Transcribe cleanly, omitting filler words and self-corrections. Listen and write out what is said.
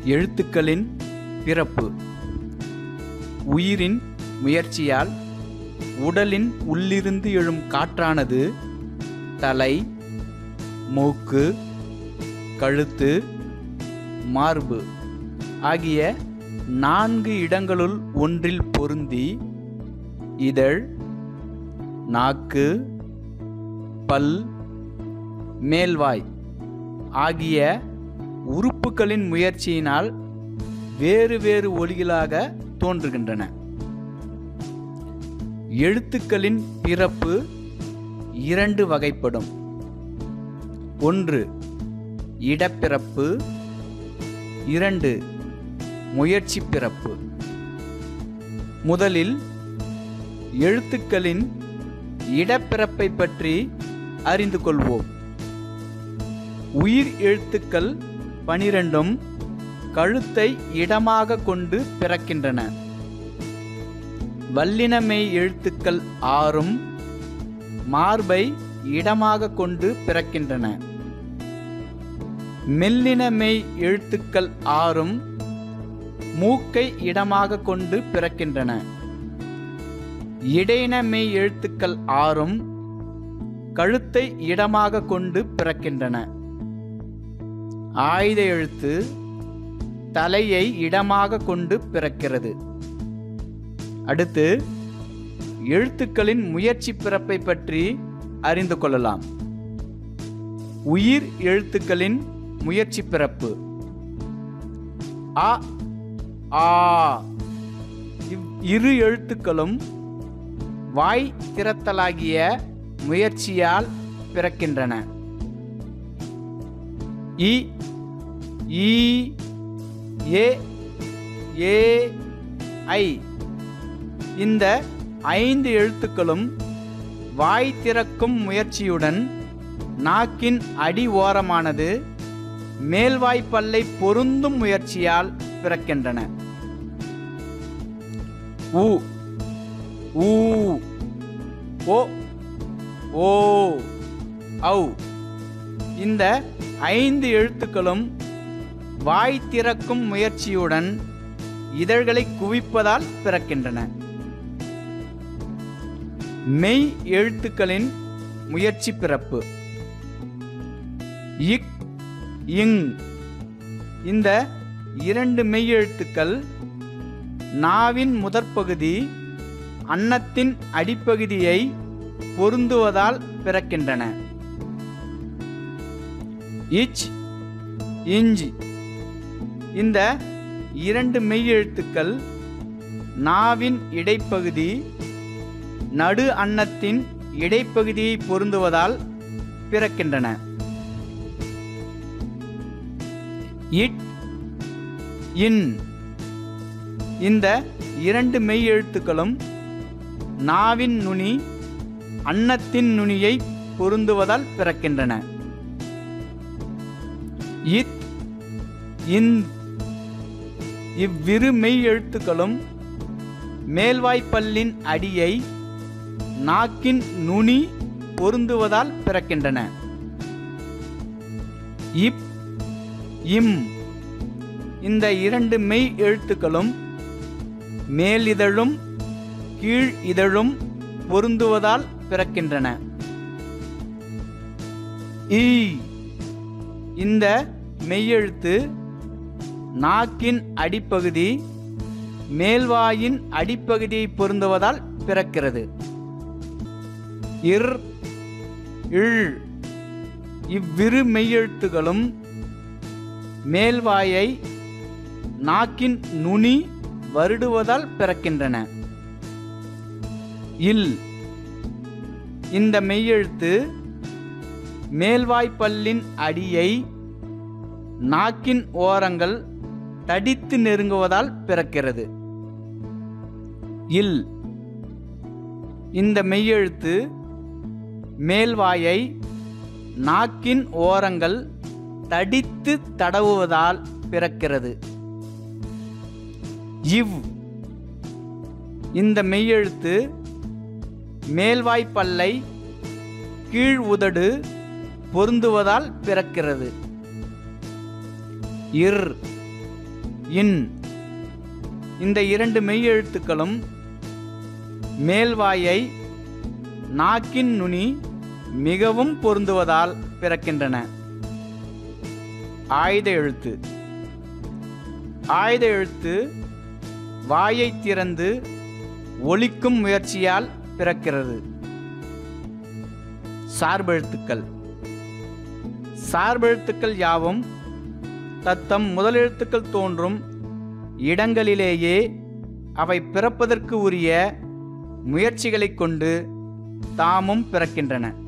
எழுத்துக்களின் பிறப்பு. உயிரின் முயற்சியால் உடலின் உள்ளிருந்து எழும் காற்றானது தலை, மூக்கு, கழுத்து, மார்பு ஆகிய 4 இடங்களுள் ஒன்றில் பொருந்தி இதழ், நாக்கு, பல், மேல்வாய் ஆகிய உறுப்புகளின் முயற்சியினால் வேறு வேறு ஒலிகளாக தோன்றுகின்றன. எழுத்துக்களின் பிறப்பு 2 வகைப்படும். 1 இடப்பிறப்பு, 2 முயற்சி பிறப்பு. முதலில் எழுத்துக்களின் இடப்பிறப்பை பற்றி அறிந்து கொள்வோம். உயிர் எழுத்துக்கள் 12ம் கழுத்தை இடமாக கொண்டு பிறக்கின்றன. வல்லினமெய் எழுத்துக்கள் 6ம் மார்பை இடமாக கொண்டு பிறக்கின்றன. மெல்லினமெய் எழுத்துக்கள் 6ம் மூக்கை இடமாக கொண்டு பிறக்கின்றன. இடையினமெய் எழுத்துக்கள் 6ம் கழுத்தை இடமாக கொண்டு பிறக்கின்றன. ஆயுத எழுத்து தலையை இடமாக கொண்டு பிறக்கிறது. அடுத்து எழுத்துக்களின் முயற்சி பிறப்பை பற்றி அறிந்து கொள்ளலாம். உயிர் எழுத்துக்களின் முயற்சி பிறப்பு. அ, ஆ இவ்விரு எழுத்துக்களும் வாய் திறத்தலாகிய முயற்சியால் பிறக்கின்றன. இ, ஈ, ஏ, ஏ, ஐ இந்த 5 எழுத்துக்களும் வாய் திறக்கும் முயற்சியுடன் நாக்கின் அடி ஓரமானது மேல்வாய்ப்பல்லை பொருந்தும் முயற்சியால் பிறக்கின்றன. உ, ஊ, ஓ, ஓ, ஔ இந்த 5 எழுத்துக்களும் வாய் திறக்கும் முயற்சியுடன் இதழ்களை குவிப்பதால் பிறக்கின்றன. மெய் எழுத்துக்களின் முயற்சி பிறப்பு. இக், இங் இந்த 2 மெய் எழுத்துக்கள் நாவின் முதற்பகுதி அன்னத்தின் அடிப்பகுதியை பொருந்துவதால் பிறக்கின்றன. இச், இஞ்ச் இந்த 2 மெய் எழுத்துக்கள் நாவின் இடைப்பகுதி நடு அன்னத்தின் இடைப்பகுதியை பொருந்துவதால் பிறக்கின்றன. இட், இன் இந்த 2 மெய் எழுத்துக்களும் நாவின் நுனி அன்னத்தின் நுனியை பொருந்துவதால் பிறக்கின்றன. இத், இந்த் இவ்விரு மெய் எழுத்துக்களும் மேல்வாய்ப்பல்லின் அடியை நாக்கின் நுனி பொருந்துவதால் பிறக்கின்றன. இப், இம் இந்த 2 மெய் எழுத்துக்களும் மேலிதழும் கீழ் இதழும் பொருந்துவதால் பிறக்கின்றன. ஈ இந்த மெய்யெழுத்து நாக்கின் அடிப்பகுதி மேல்வாயின் அடிப்பகுதியை பொருந்துவதால் பிறக்கிறது. இர், இழ் இவ்விரு மெய்யெழுத்துகளும் மேல்வாயை நாக்கின் நுனி வருடுவதால் பிறக்கின்றன. இல் இந்த மெய்யெழுத்து மேல்வாய்ப்பல்லின் அடியை நாக்கின் ஓரங்கள் தடித்து நெருங்குவதால் பிறக்கிறது. இல் இந்த மெய்யெழுத்து மேல்வாயை நாக்கின் ஓரங்கள் தடித்து தடவுவதால் பிறக்கிறது. இவ் இந்த மெய்யெழுத்து மேல்வாய்ப்பல்லை கீழ் உதடு பொருந்துவதால் பிறக்கிறது. இர் இன். இந்த இரண்டு மெய்யெழுத்துக்களும் மேல்வாயை நாக்கின் நுனி மிகவும் பொருந்துவதால் பிறக்கின்றன. ஆயுத எழுத்து. ஆயுத எழுத்து வாயை திறந்து ஒலிக்கும் முயற்சியால் பிறக்கிறது. சார்பெழுத்துக்கள். சார்பெழுத்துக்கள் யாவும் தத்தம் முதலெழுத்துக்கள் தோன்றும் இடங்களிலேயே அவை பிறப்பதற்கு உரிய முயற்சிகளைக் கொண்டு தாமும் பிறக்கின்றன.